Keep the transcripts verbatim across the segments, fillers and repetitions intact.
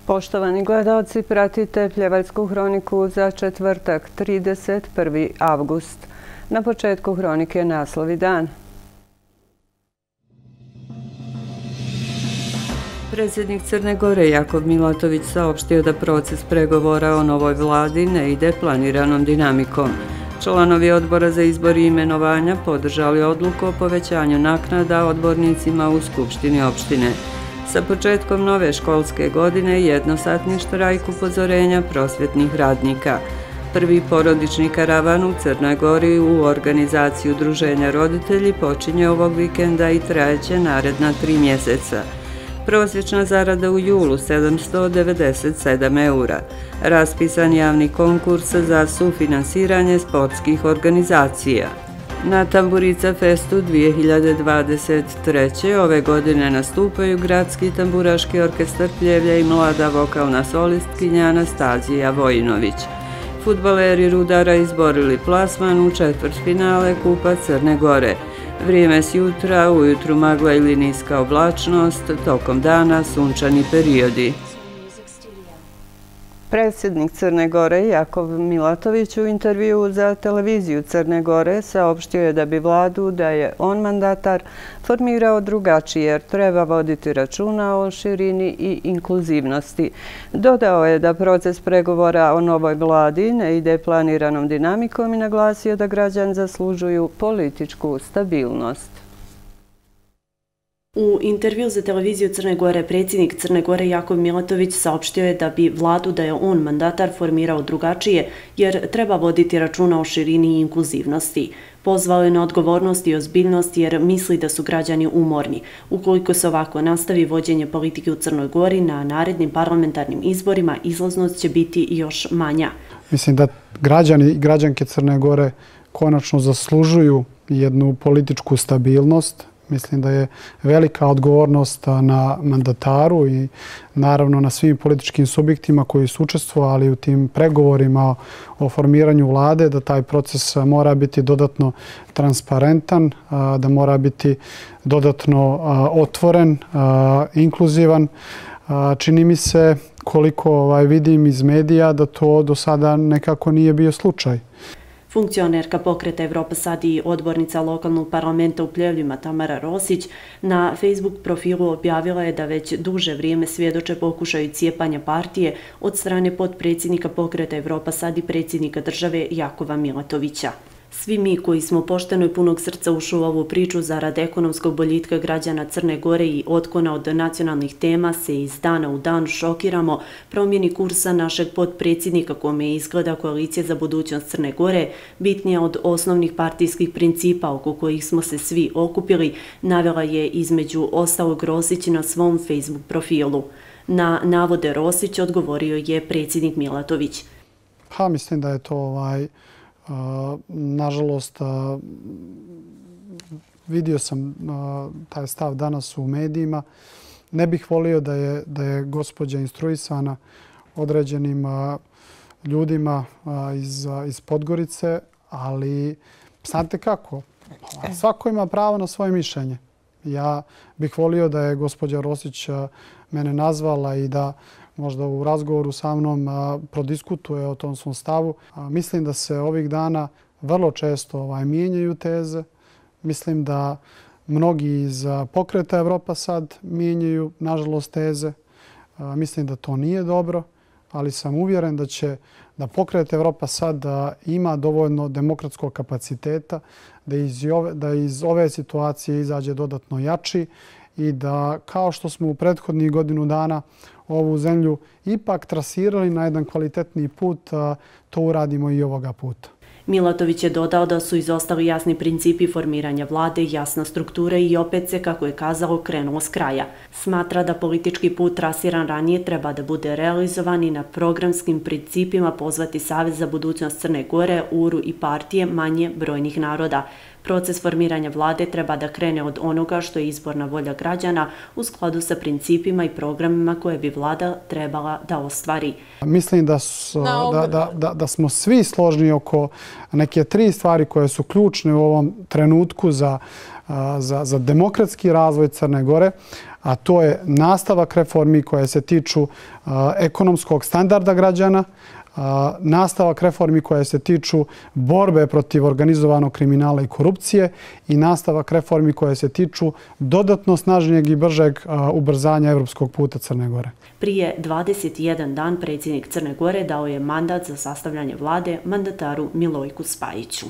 Poštovani gledalci, pratite Pljevaljsku hroniku za četvrtak, trideset prvi avgust. Na početku hronike naslovi dan. Predsjednik Crne Gore Jakov Milatović saopštio da proces pregovora o novoj vladi ne ide planiranom dinamikom. Članovi odbora za izbor i imenovanja podržali odluku o povećanju naknada odbornicima u Skupštini opštine. Sa početkom nove školske godine jednosatni štrajk upozorenja prosvjetnih radnika. Prvi porodični karavan u Crnoj Gori u organizaciji Udruženja roditelji počinje ovog vikenda i trajeće naredna tri mjeseca. Prosječna zarada u julu sedamsto devedeset sedam eura. Raspisan javni konkurs za sufinansiranje sportskih organizacija. Na Tamburica Festu dvije hiljade dvadeset treće. ove godine nastupaju Gradski tamburaški orkestar Pljevlja i mlada vokalna solistkinja Anastazija Vojinović. Fudbaleri Rudara izborili plasman u četvrtfinale Kupa Crne Gore. Vrijeme s jutra, ujutru magla ili niska oblačnost, tokom dana sunčani periodi. Predsjednik Crne Gore Jakov Milatović u intervjuu za televiziju Crne Gore saopštio je da bi vladu, da je on mandatar, formirao drugačije jer treba voditi računa o širini i inkluzivnosti. Dodao je da proces pregovora o novoj vladi ne ide planiranom dinamikom i naglasio da građani zaslužuju političku stabilnost. U intervju za televiziju Crne Gore predsjednik Crne Gore Jakov Milatović saopštio je da bi vladu, da je on mandatar, formirao drugačije jer treba voditi računa o širini i inkluzivnosti. Pozvao je na odgovornost i ozbiljnost jer misli da su građani umorni. Ukoliko se ovako nastavi vođenje politike u Crnoj Gori, na narednim parlamentarnim izborima izlaznost će biti još manja. Mislim da građani i građanke Crne Gore konačno zaslužuju jednu političku stabilnost. Mislim da je velika odgovornost na mandataru i naravno na svim političkim subjektima koji su učestvovali u tim pregovorima o formiranju vlade, da taj proces mora biti dodatno transparentan, da mora biti dodatno otvoren, inkluzivan. Čini mi se, koliko vidim iz medija, da to do sada nekako nije bio slučaj. Funkcionerka pokreta Evropa Sad i odbornica lokalnog parlamenta u Pljevljima Tamara Rosić na Facebook profilu objavila je da već duže vrijeme svjedoče pokušaju cijepanja partije od strane potpredsjednika pokreta Evropa Sad i predsjednika države Jakova Milatovića. Svi mi koji smo pošteno i punog srca ušli u ovu priču zarad ekonomskog boljitka građana Crne Gore i otklona od nacionalnih tema se iz dana u dan šokiramo promjeni kursa našeg potpredsjednika kome izgleda koalicija za budućnost Crne Gore bitnija od osnovnih partijskih principa oko kojih smo se svi okupili, navela je između ostalog Rosić na svom Facebook profilu. Na navode Rosić odgovorio je predsjednik Milatović. Ha, mislim da je to ovaj... Nažalost, vidio sam taj stav danas u medijima. Ne bih volio da je, da je gospođa instruisana određenim ljudima iz, iz Podgorice, ali znate kako? Svako ima pravo na svoje mišljenje. Ja bih volio da je gospođa Rosić mene nazvala i da možda u razgovoru sa mnom prodiskutuje o tom svom stavu. Mislim da se ovih dana vrlo često ovaj, mijenjaju teze. Mislim da mnogi iz pokreta Evropa Sad mijenjaju, nažalost, teze. Mislim da to nije dobro, ali sam uvjeren da će da pokret Evropa Sad ima dovoljno demokratskog kapaciteta, da iz ove, da iz ove situacije izađe dodatno jači i da, kao što smo u prethodnih godinu dana ovu zemlju ipak trasirali na jedan kvalitetni put, to uradimo i ovoga puta. Milatović je dodao da su izostali jasni principi formiranja vlade, jasna struktura i opet se, kako je kazalo, krenulo s kraja. Smatra da politički put trasiran ranije treba da bude realizovan i na programskim principima pozvati Savez za budućnost Crne Gore, U R U i partije manje brojnih naroda. Proces formiranja vlade treba da krene od onoga što je izborna volja građana u skladu sa principima i programima koje bi vlada trebala da ostvari. Mislim da, su, da, da, da, da smo svi složni oko neke tri stvari koje su ključne u ovom trenutku za, za, za demokratski razvoj Crne Gore, a to je nastavak reformi koje se tiču ekonomskog standarda građana, nastavak reformi koje se tiču borbe protiv organizovanog kriminala i korupcije i nastavak reformi koje se tiču dodatno snažnijeg i bržeg ubrzanja evropskog puta Crne Gore. Prije dvadeset jedan dan predsjednik Crne Gore dao je mandat za sastavljanje vlade mandataru Milojku Spajiću.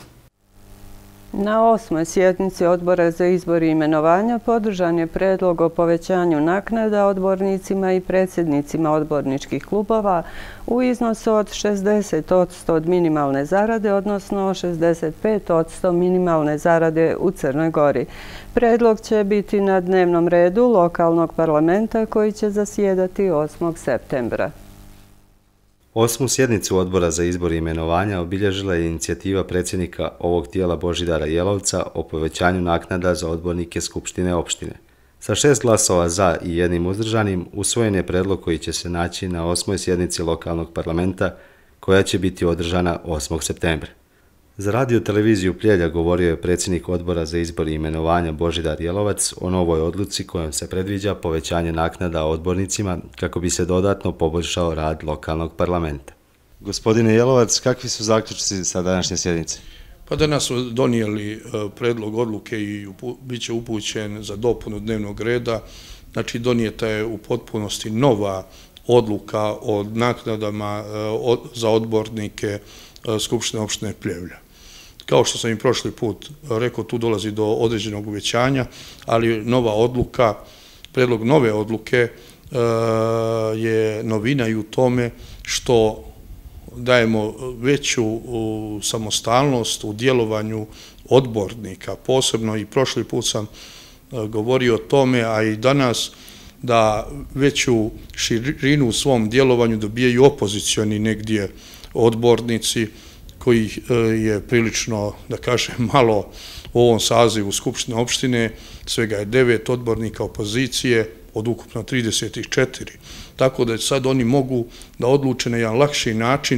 Na osmoj sjednici Odbora za izbor i imenovanja podržan je predlog o povećanju naknada odbornicima i predsjednicima odborničkih klubova u iznosu od šezdeset posto od minimalne zarade, odnosno šezdeset pet posto minimalne zarade u Crnoj Gori. Predlog će biti na dnevnom redu lokalnog parlamenta koji će zasjedati osmog septembra. Osmu sjednicu Odbora za izbor i imenovanja obilježila je inicijativa predsjednika ovog tijela Božidara Jelovca o povećanju naknada za odbornike Skupštine opštine. Sa šest glasova za i jednim uzdržanim usvojen je predlog koji će se naći na osmoj sjednici lokalnog parlamenta koja će biti održana osmog septembra. Za radio televiziju Pljevlja govorio je predsjednik Odbora za izbor i imenovanja Božidar Jelovac o novoj odluci kojom se predviđa povećanje naknada odbornicima kako bi se dodatno poboljšao rad lokalnog parlamenta. Gospodine Jelovac, kakvi su zaključci sa današnje sjednice? Pa danas su donijeli predlog odluke i bit će upućen za dopunu dnevnog reda. Znači donijeta je u potpunosti nova odluka o naknadama za odbornike Skupštine opštine Pljevlja. Kao što sam i prošli put rekao, tu dolazi do određenog uvećanja, ali nova odluka, predlog nove odluke je novina i u tome što dajemo veću samostalnost u djelovanju odbornika. Posebno i prošli put sam govorio o tome, a i danas, da veću širinu u svom djelovanju dobijaju opozicioni negdje odbornici, koji je prilično, da kažem, malo u ovom sazivu Skupštine opštine, svega je devet odbornika opozicije od ukupno trideset četiri. Tako da sad oni mogu da odluče na jedan lakši način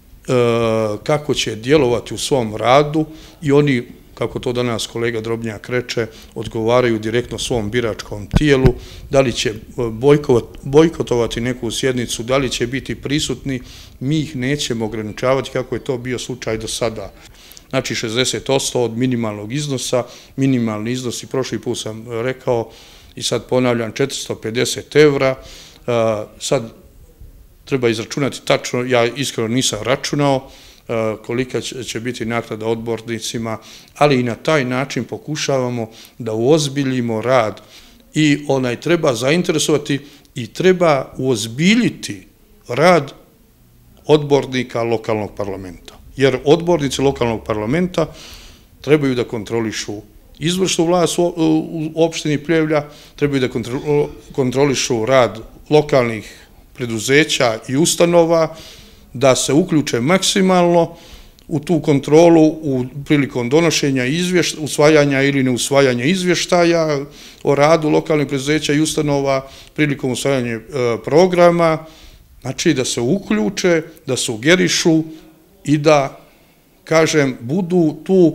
kako će djelovati u svom radu i oni, kako to danas kolega Drobnjak reče, odgovaraju direktno svom biračkom tijelu, da li će bojkotovati neku sjednicu, da li će biti prisutni, mi ih nećemo ograničavati kako je to bio slučaj do sada. Znači šezdeset posto od minimalnog iznosa, minimalni iznos i prošli put sam rekao i sad ponavljam četiristo pedeset evra, sad treba izračunati tačno, ja iskreno nisam računao kolika će biti naknada odbornicima, ali i na taj način pokušavamo da uozbiljimo rad i onaj treba zainteresovati i treba uozbiljiti rad odbornika lokalnog parlamenta. Jer odbornici lokalnog parlamenta trebaju da kontrolišu izvršnu vlast u opštini Pljevlja, trebaju da kontrolišu rad lokalnih preduzeća i ustanova, da se uključe maksimalno u tu kontrolu u prilikom donošenja usvajanja ili neusvajanja izvještaja o radu lokalnih preduzeća i ustanova, prilikom usvajanja programa, znači da se uključe, da sugerišu i da, kažem, budu tu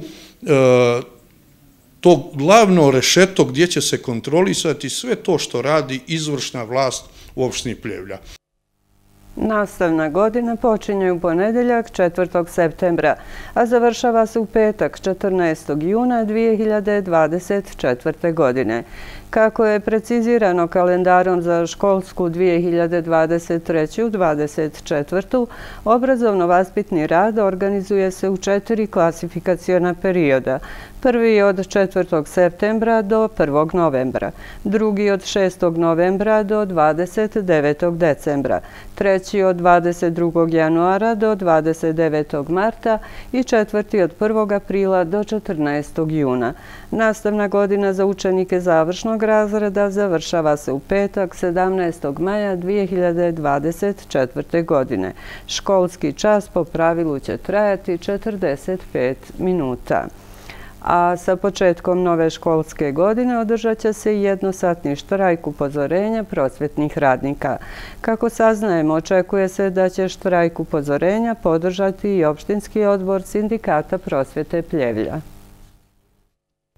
to glavno rešeto gdje će se kontrolisati sve to što radi izvršna vlast u opštini Pljevlja. Nastavna godina počinje u ponedeljak četvrtog septembra, a završava se u petak četrnaestog juna dvije hiljade dvadeset četvrte. godine. Kako je precizirano kalendarom za školsku dvije hiljade dvadeset treće. do dvadeset četvrte. obrazovno-vaspitni rad organizuje se u četiri klasifikaciona perioda. Prvi je od četvrtog septembra do prvog novembra, drugi od šestog novembra do dvadeset devetog decembra, treći od dvadeset drugog januara do dvadeset devetog marta i četvrti od prvog aprila do četrnaestog juna. Nastavna godina za učenike završnog razreda završava se u petak sedamnaestog maja dvije hiljade dvadeset četvrte. godine. Školski čas po pravilu će trajati četrdeset pet minuta. A sa početkom nove školske godine održat će se i jednosatni štrajk upozorenja prosvjetnih radnika. Kako saznajemo, očekuje se da će štrajk upozorenja podržati i opštinski odbor Sindikata prosvjete Pljevlja.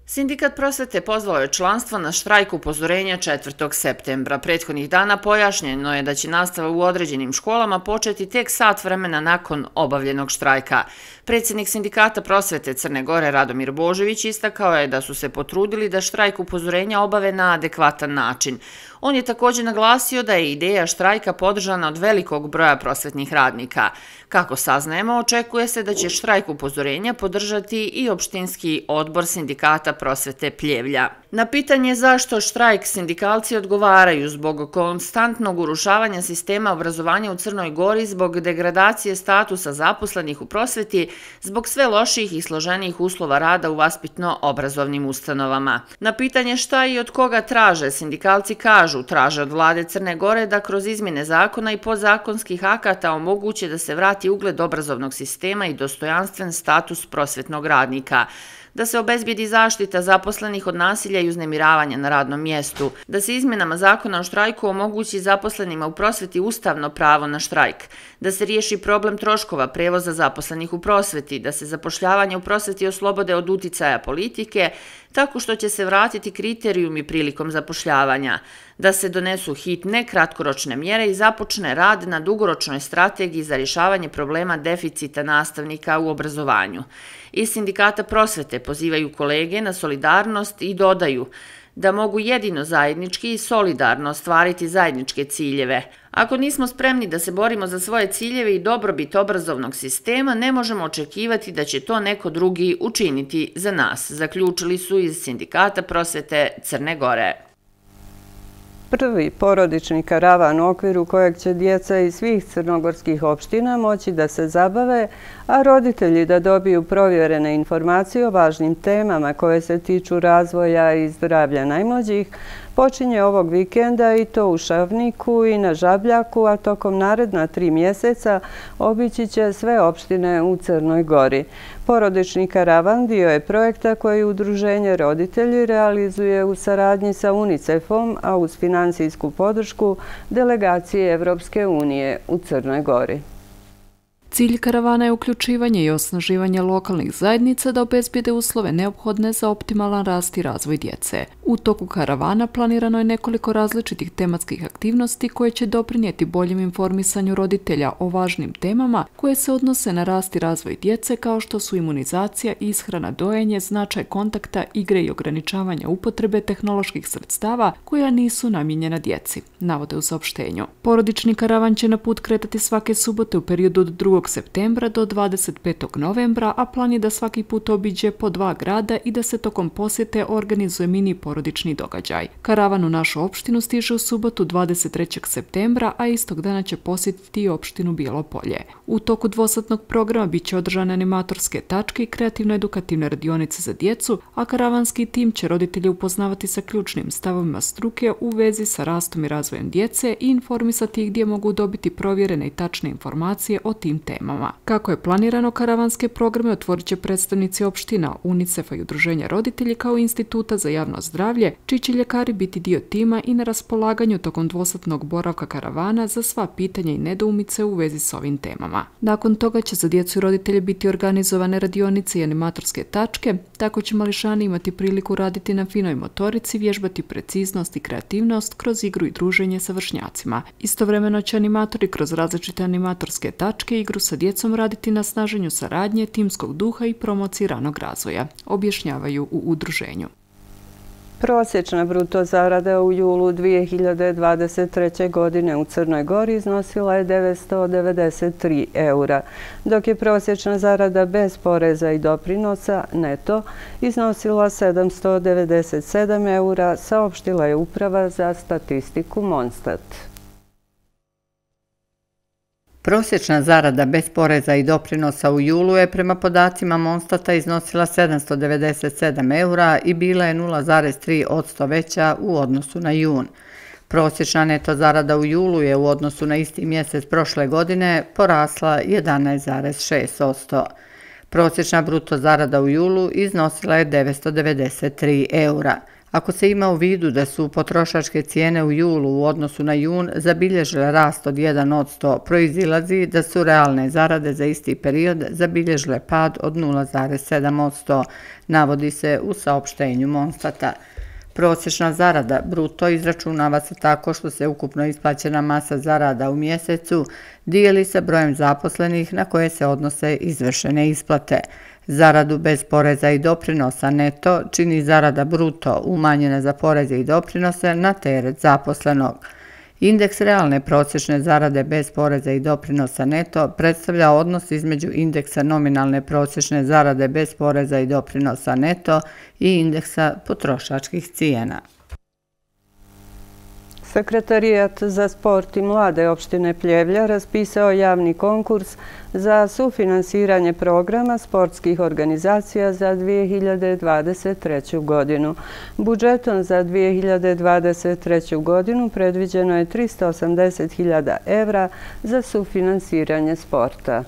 Sindikat prosvete pozvao je članstvo na štrajk upozorenja četvrtog septembra. Prethodnih dana pojašnjeno je da će nastava u određenim školama početi tek sat vremena nakon obavljenog štrajka. Predsjednik Sindikata prosvete Crne Gore Radomir Božević istakao je da su se potrudili da štrajk upozorenja obave na adekvatan način. On je također naglasio da je ideja štrajka podržana od velikog broja prosvetnih radnika. Kako saznajemo, očekuje se da će štrajk upozorenja podržati i opštinski odbor Sindikata prosvete Pljevlja. Na pitanje zašto štrajk sindikalci odgovaraju zbog konstantnog urušavanja sistema obrazovanja u Crnoj Gori, zbog degradacije statusa zaposlenih u prosveti, zbog sve loših i složenijih uslova rada u vaspitno-obrazovnim ustanovama. Na pitanje šta i od koga traže, sindikalci kažu, traže od vlade Crne Gore da kroz izmjene zakona i podzakonskih akata omoguće da se vrati ugled obrazovnog sistema i dostojanstven status prosvetnog radnika, da se obezbijedi zaštita zaposlenih od nasilja i uznemiravanja na radnom mjestu, da se izmjenama zakona o štrajku omogući zaposlenima u prosveti ustavno pravo na štrajk, da se riješi problem troškova prevoza zaposlenih u prosveti, da se zapošljavanje u prosveti oslobode od uticaja politike, tako što će se vratiti kriterijumi prilikom zapošljavanja, da se donesu hitne, kratkoročne mjere i započne rad na dugoročnoj strategiji za rješavanje problema deficita nastavnika u obrazovanju. Iz Sindikata prosvete pozivaju kolege na solidarnost i dodaju da mogu jedino zajednički i solidarno ostvariti zajedničke ciljeve. Ako nismo spremni da se borimo za svoje ciljeve i dobrobit obrazovnog sistema, ne možemo očekivati da će to neko drugi učiniti za nas, zaključili su iz Sindikata prosvete Crne Gore. Prvi porodični karavan u okviru kojeg će djeca iz svih crnogorskih opština moći da se zabave, a roditelji da dobiju provjerene informacije o važnim temama koje se tiču razvoja i zdravlja najmlađih, počinje ovog vikenda i to u Šavniku i na Žabljaku, a tokom naredna tri mjeseca obići će sve opštine u Crnoj Gori. Porodični karavan dio je projekta koji Udruženje roditelji realizuje u saradnji sa UNICEF-om, a uz financijsku podršku delegacije Evropske unije u Crnoj Gori. Cilj karavana je uključivanje i osnaživanje lokalnih zajednica da obezbijede uslove neophodne za optimalan rast i razvoj djece. U toku karavana planirano je nekoliko različitih tematskih aktivnosti koje će doprinijeti boljem informisanju roditelja o važnim temama koje se odnose na rast i razvoj djece, kao što su imunizacija, ishrana, dojenje, značaj kontakta, igre i ograničavanja upotrebe tehnoloških sredstava koja nisu namijenjena djeci, navode u saopštenju. Porodični karavan će na put kretati svake subote u periodu od drugog septembra do dvadeset petog novembra, a plan je da svaki put obiđe po dva grada i da se tokom posjete organizuje mini porodični događaj. Karavan u našu opštinu stiže u subotu dvadeset trećeg septembra, a istog dana će posjetiti i opštinu Bijelo Polje. U toku dvosatnog programa biće održane animatorske tačke i kreativno-edukativne radionice za djecu, a karavanski tim će roditelje upoznavati sa ključnim stavovima struke u vezi sa rastom i razvojem djece i informisati ih gdje mogu dobiti provjerene i tačne informacije o tim temama. Kako je planirano, karavanske programe otvorit će predstavnici opština, UNICEF-a i Udruženja roditelji kao Instituta za javno zdravlje, čiji će ljekari biti dio tima i na raspolaganju tokom dvosatnog boravka karavana za sva pitanja i nedoumice u vezi s ovim temama. Nakon toga će za djecu i roditelje biti organizovane radionice i animatorske tačke, tako će mališani imati priliku raditi na finoj motorici, vježbati preciznost i kreativnost kroz igru i druženje sa vršnjacima. Istovremeno će animatori kroz različite animatorske tačke i igru sa djecom raditi na snaženju saradnje, timskog duha i promociji ranog razvoja, objašnjavaju u udruženju. Prosječna bruto zarada u julu dvije hiljade dvadeset treće. godine u Crnoj Gori iznosila je devetsto devedeset tri eura, dok je prosječna zarada bez poreza i doprinosa neto iznosila sedamsto devedeset sedam eura, saopštila je Uprava za statistiku Monstat. Prosječna zarada bez poreza i doprinosa u julu je prema podacima Monstata iznosila sedamsto devedeset sedam eura i bila je nula zarez tri posto veća u odnosu na jun. Prosječna neto zarada u julu je u odnosu na isti mjesec prošle godine porasla jedanaest zarez šest posto. Prosječna bruto zarada u julu iznosila je devetsto devedeset tri eura, Ako se ima u vidu da su potrošačke cijene u julu u odnosu na jun zabilježile rast od jedan posto, proizilazi da su realne zarade za isti period zabilježile pad od nula zarez sedam posto, navodi se u saopštenju Monstata. Prosječna zarada bruto izračunava se tako što se ukupno isplaćena masa zarada u mjesecu dijeli sa brojem zaposlenih na koje se odnose izvršene isplate. Zaradu bez poreza i doprinosa neto čini zarada bruto umanjena za poreze i doprinose na teret zaposlenog. Indeks realne prosječne zarade bez poreza i doprinosa neto predstavlja odnos između indeksa nominalne prosječne zarade bez poreza i doprinosa neto i indeksa potrošačkih cijena. Sekretarijat za sport i mlade opštine Pljevlja raspisao javni konkurs za sufinansiranje programa sportskih organizacija za dvije hiljade dvadeset treću. godinu. Budžetom za dvije hiljade dvadeset treću. godinu predviđeno je trista osamdeset hiljada evra za sufinansiranje sporta.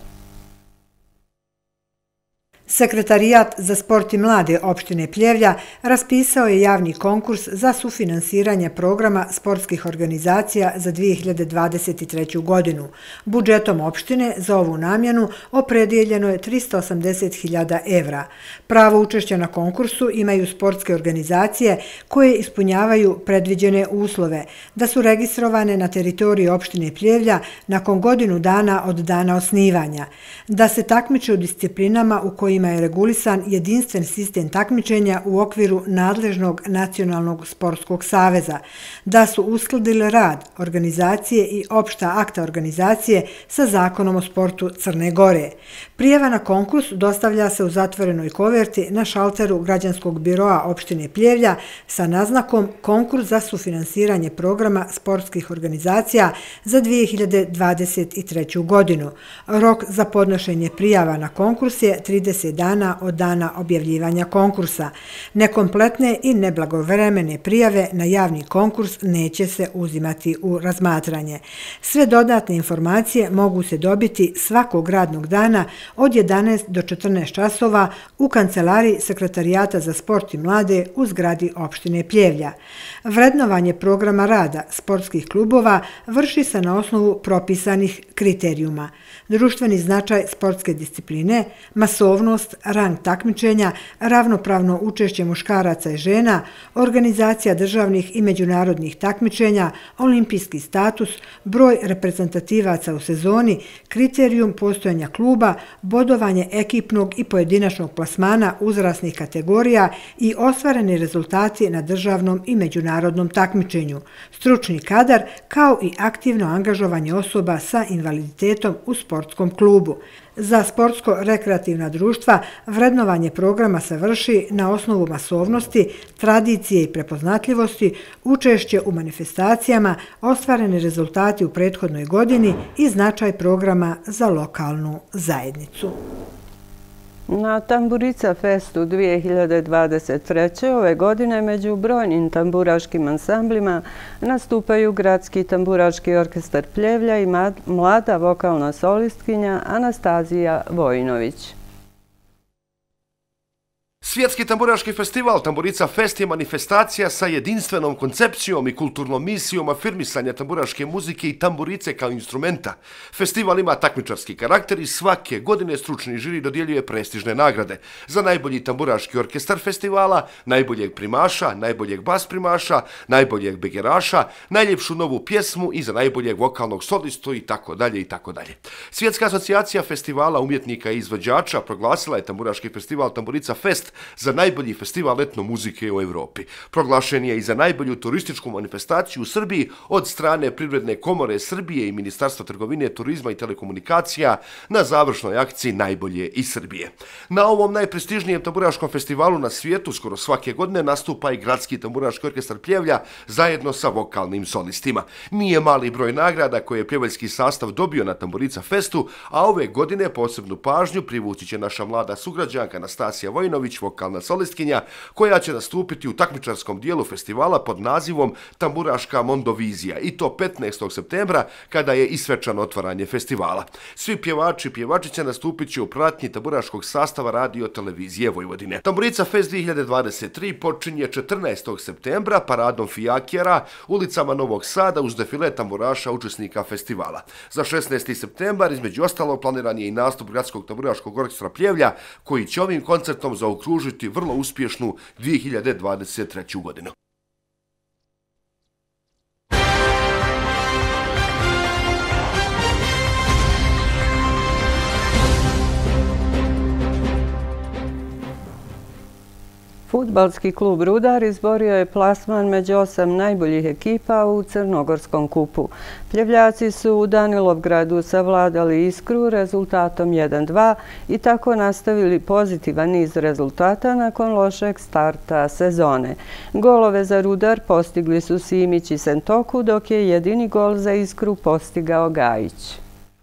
Sekretarijat za sport i mlade opštine Pljevlja raspisao je javni konkurs za sufinansiranje programa sportskih organizacija za dvije hiljade dvadeset treću. godinu. Budžetom opštine za ovu namjenu opredijeljeno je trista osamdeset hiljada evra. Pravo učešća na konkursu imaju sportske organizacije koje ispunjavaju predviđene uslove, da su registrovane na teritoriji opštine Pljevlja nakon godinu dana od dana osnivanja, da se takmiče u disciplinama u kojima je regulisan jedinstven sistem takmičenja u okviru nadležnog Nacionalnog sportskog saveza, da su uskladili rad organizacije i opšta akta organizacije sa Zakonom o sportu Crne Gore. Prijava na konkurs dostavlja se u zatvorenoj koverti na šalteru građanskog biroa opštine Pljevlja sa naznakom konkurs za sufinansiranje programa sportskih organizacija za dvije hiljade dvadeset treću. godinu. Rok za podnošenje prijava na konkurs je trideset dana od dana objavljivanja konkursa. Nekompletne i neblagovremene prijave na javni konkurs neće se uzimati u razmatranje. Sve dodatne informacije mogu se dobiti svakog radnog dana od jedanaest do četrnaest časova u kancelariji Sekretarijata za sport i mlade u zgradi opštine Pljevlja. Vrednovanje programa rada sportskih klubova vrši se na osnovu propisanih kriterijuma: društveni značaj sportske discipline, masovnost, rang takmičenja, ravnopravno učešće muškaraca i žena, organizacija državnih i međunarodnih takmičenja, olimpijski status, broj reprezentativaca u sezoni, kriterijum postojanja kluba, bodovanje ekipnog i pojedinačnog plasmana uzrasnih kategorija i ostvareni rezultati na državnom i međunarodnom takmičenju, stručni kadar kao i aktivno angažovanje osoba sa invaliditetom u sportskom klubu. Za sportsko-rekreativna društva vrednovanje programa se vrši na osnovu masovnosti, tradicije i prepoznatljivosti, učešće u manifestacijama, ostvareni rezultati u prethodnoj godini i značaj programa za lokalnu zajednicu. Na Tamburica Festu dvije hiljade dvadeset treće. ove godine među brojnim tamburaškim ansamblima nastupaju Gradski tamburaški orkestar Pljevlja i mlada vokalna solistkinja Anastazija Vojinović. Svjetski tamburaški festival Tamburica Fest je manifestacija sa jedinstvenom koncepcijom i kulturnom misijom afirmisanja tamburaške muzike i tamburice kao instrumenta. Festival ima takmičarski karakter i svake godine stručni žiri dodjeljuje prestižne nagrade za najbolji tamburaški orkestar festivala, najboljeg primaša, najboljeg bas primaša, najboljeg begeraša, najljepšu novu pjesmu i za najboljeg vokalnog solistu i tako dalje i tako dalje. Svjetska asocijacija festivala umjetnika i izvođača proglasila je tamburaški festival Tamburica Fest za najbolji festival etno muzike u Evropi. Proglašen je i za najbolju turističku manifestaciju u Srbiji od strane Privredne komore Srbije i Ministarstva trgovine, turizma i telekomunikacija na završnoj akciji Najbolje iz Srbije. Na ovom najprestižnijem tamburaškom festivalu na svijetu skoro svake godine nastupa i Gradski tamburaški orkestar Pljevlja zajedno sa vokalnim solistima. Nije mali broj nagrada koje je pljeveljski sastav dobio na Tamburica Festu, a ove godine posebnu pažnju privući će naša mlada sugrađanka Anastasija Vojinović, Simić, vokalna solistkinja, koja će nastupiti u takmičarskom dijelu festivala pod nazivom Tamburaška Mondovizija, i to petnaestog septembra, kada je i svečano otvaranje festivala. Svi pjevači i pjevači će nastupiti u pratnji tamburaškog sastava Radio televizije Vojvodine. Tamburica Fest dvije hiljade dvadeset tri počinje četrnaestog septembra paradom fijakjera ulicama Novog Sada uz defile tamburaša učesnika festivala. Za šesnaesti septembar između ostalog planiran je i nastup Gradskog tamburaškog orkestra Pljevlja, koji će ovim koncertom zaokružiti vrlo uspješnu dvije hiljade dvadeset treću godinu. Fudbalski klub Rudar izborio je plasman među osam najboljih ekipa u Crnogorskom kupu. Pljevljaci su u Danilovgradu savladali Iskru rezultatom jedan dva i tako nastavili pozitivan niz rezultata nakon lošeg starta sezone. Golove za Rudar postigli su Simić i Sentoku, dok je jedini gol za Iskru postigao Gajić.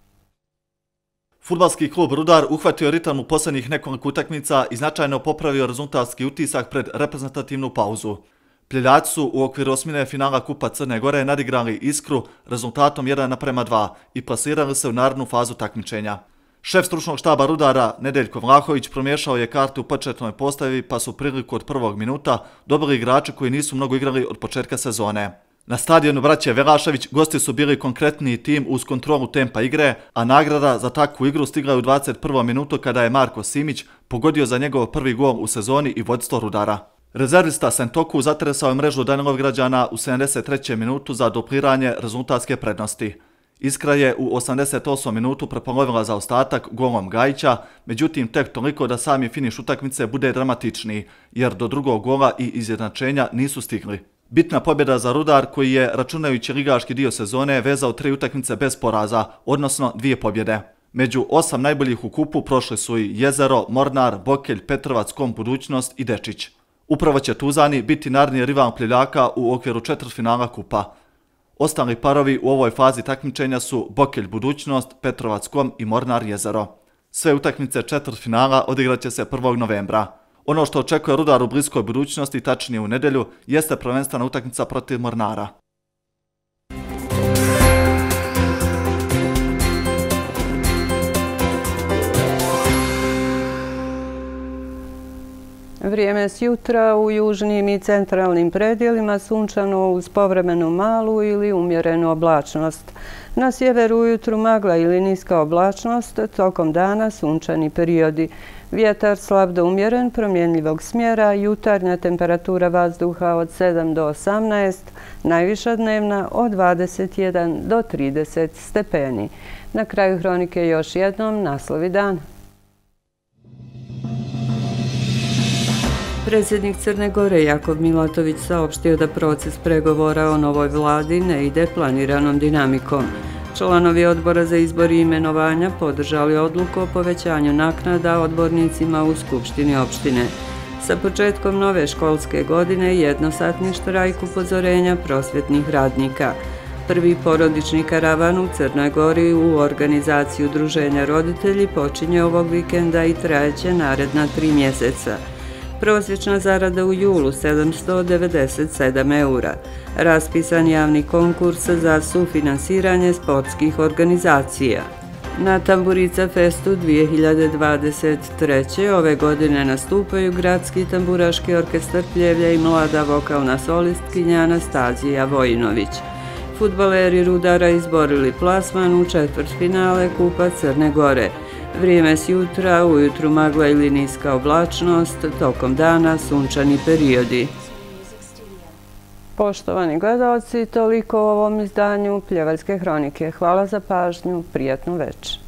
Fudbalski klub Rudar uhvatio ritam u posljednjih nekoliko utakmica i značajno popravio rezultatski utisak pred reprezentativnu pauzu. Pljevljaci su u okviru osmine finala Kupa Crne Gore nadigrali Iskru rezultatom jedan naprema dva i plasirali se u narednu fazu takmičenja. Šef stručnog štaba Rudara, Nedeljko Vlahović, promiješao je kartu u početnoj postavi, pa su priliku od prvog minuta dobili igrači koji nisu mnogo igrali od početka sezone. Na stadionu braće Velašević gosti su bili konkretniji tim uz kontrolu tempa igre, a nagrada za takvu igru stigla je u dvadeset prvom minutu kada je Marko Simić pogodio za njegov prvi gol u sezoni i vodstvo Rudara. Rezervista Sentoku zatresao je mrežu Danilovgrađana u sedamdeset trećem minutu za dupliranje rezultatske prednosti. Iskra je u osamdeset osmom minutu prepolovila zaostatak golom Gajića, međutim tek toliko da sami finiš utakmice bude dramatičniji, jer do drugog gola i izjednačenja nisu stigli. Bitna pobjeda za Rudar, koji je, računajući ligaški dio sezone, vezao tri utakmice bez poraza, odnosno dvije pobjede. Među osam najboljih u kupu prošli su i Jezero, Mornar, Bokelj, Petrovac, Kom Budućnost i Dečić. Upravo će Tuzani biti naredni rival Pljevljaka u okviru četvrtfinala kupa. Ostali parovi u ovoj fazi takmičenja su Bokelj Budućnost, Petrovac Kom i Mornar Jezero. Sve utakmice četvrtfinala odigraće se prvog novembra. Ono što očekuje Rudar u bliskoj budućnosti, tačnije u nedjelju, jeste prvenstvena utakmica protiv Mornara. Vrijeme s jutra u južnim i centralnim predjelima sunčano uz povremenu malu ili umjerenu oblačnost. Na sjeveru ujutru magla ili niska oblačnost, tokom dana sunčani periodi. Vjetar slab do umjeren, promjenljivog smjera, jutarnja temperatura vazduha od sedam do osamnaest, najviša dnevna od dvadeset jedan do trideset stepeni. Na kraju hronike još jednom naslovi dana. Predsjednik Crne Gore Jakov Milatović saopštio da proces pregovora o novoj vladi ne ide planiranom dinamikom. Članovi odbora za izbor i imenovanja podržali odluku o povećanju naknada odbornicima u Skupštini opštine. Sa početkom nove školske godine jednosatni štrajk upozorenja prosvjetnih radnika. Prvi porodični karavan u Crnoj Gori u organizaciji Udruženja roditelji počinje ovog vikenda i trajeće naredna tri mjeseca. Prosječna zarada u julu sedamsto devedeset sedam eura. Raspisan javni konkurs za sufinansiranje sportskih organizacija. Na Tamburica Festu dvije hiljade dvadeset treće. ove godine nastupaju Gradski tamburaški orkestar Pljevlja i mlada vokalna solistkinja Anastazija Vojinović. Fudbaleri Rudara izborili plasman u četvrtfinale Kupa Crne Gore. Vrijeme s jutra, ujutru magla ili niska oblačnost, tokom dana sunčani periodi. Poštovani gledalci, toliko u ovom izdanju Pljevaljske hronike. Hvala za pažnju, prijatnu večer.